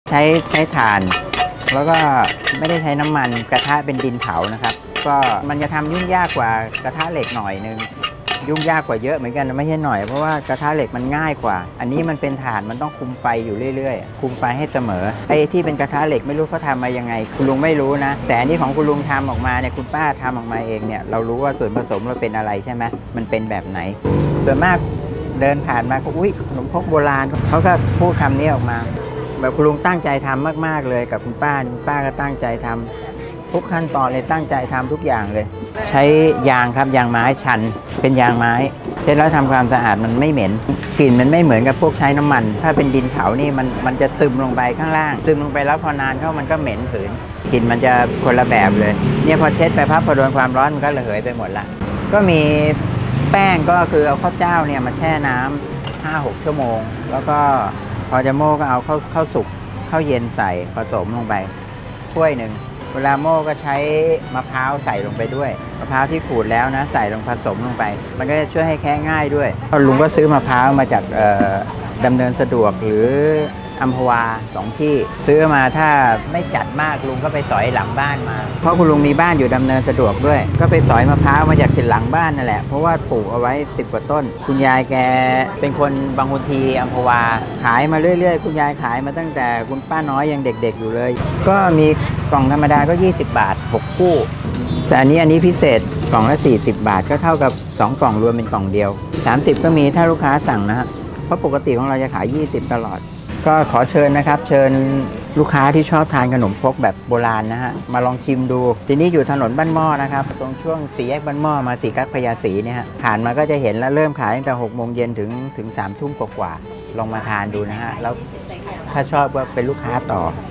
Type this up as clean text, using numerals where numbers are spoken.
ใช้ถ่านแล้วก็ไม่ได้ใช้น้ำมันกระทะเป็นดินเผานะครับก็มันจะทำยุ่งยากกว่ากระทะเหล็กหน่อยนึงยุ่งยากกว่าเยอะเหมือนกันไม่ใช่หน่อยเพราะว่ากระทะเหล็กมันง่ายกว่าอันนี้มันเป็นถ่านมันต้องคุมไฟอยู่เรื่อยๆคุมไฟให้เสมอไอ้ที่เป็นกระทะเหล็กไม่รู้เขาทำมายังไงคุณลุงไม่รู้นะแต่อันนี้ของคุณลุงทำออกมาเนี่ยคุณป้าทำออกมาเองเนี่ยเรารู้ว่าส่วนผสมเราเป็นอะไรใช่ไหมมันเป็นแบบไหนส่วนมากเดินผ่านมาก็อุ้ยขนมครกโบราณเขาก็พูดคำนี้ออกมาแบบคุณลุงตั้งใจทำมากๆเลยกับคุณป้าก็ตั้งใจทำทุกขั้นตอนเลยตั้งใจทำทุกอย่างเลยใช้ยางครับยางไม้ชันเป็นยางไม้เสร็จแล้วทำความสะอาดมันไม่เหม็นกลิ่นมันไม่เหมือนกับพวกใช้น้ำมันถ้าเป็นดินเผานี่มันจะซึมลงไปข้างล่างซึมลงไปแล้วพอนานเข้ามันก็เหม็นหืนกลิ่นมันจะคนละแบบเลยเนี่ยพอเช็ดไปพับพอโดนความร้อนมันก็ระเหยไปหมดละก็มีแป้งก็คือเอาข้าวเจ้าเนี่ยมาแช่น้ำ 5-6 ชั่วโมงแล้วก็พอจะโม่ก็เอาข้าวสุกข้าวเย็นใส่ผสมลงไปถ้วยหนึ่งเวลาโม่ก็ใช้มะพร้าวใส่ลงไปด้วยมะพร้าวที่ขูดแล้วนะใส่ลงผสมลงไปมันก็จะช่วยให้แค่ง่ายด้วยลุงก็ซื้อมะพร้าวมาจากดำเนินสะดวกหรืออัมพวา2ที่ซื้อมาถ้าไม่จัดมากลุงก็ไปสอยหลังบ้านมาเพราะคุณลุงมีบ้านอยู่ดำเนินสะดวกด้วยก็ไปสอยมะพร้าวมาจากหลังบ้านนั่นแหละเพราะว่าปลูกเอาไว้10 กว่าต้นคุณยายแกเป็นคนบางคนทีอัมพวาขายมาเรื่อยๆคุณยายขายมาตั้งแต่คุณป้าน้อยยังเด็กๆอยู่เลยก็มีกล่องธรรมดาก็20 บาท6 คู่แต่อันนี้พิเศษกล่องละ40 บาทก็เท่ากับ2 กล่องรวมเป็นกล่องเดียว30ก็มีถ้าลูกค้าสั่งนะฮะเพราะปกติของเราจะขาย20ตลอดก็ขอเชิญนะครับเชิญลูกค้าที่ชอบทานขนมครกแบบโบราณนะฮะมาลองชิมดูที่นี่อยู่ถนนบ้านหม้อนะครับตรงช่วง4 แยกบ้านหม้อมา4 กั๊กพญาศรีเนี่ยฮะผ่านมาก็จะเห็นแล้วเริ่มขายตั้งแต่6 โมงเย็นถึง 3 ทุ่มกว่าลองมาทานดูนะฮะแล้วถ้าชอบก็เป็นลูกค้าต่อ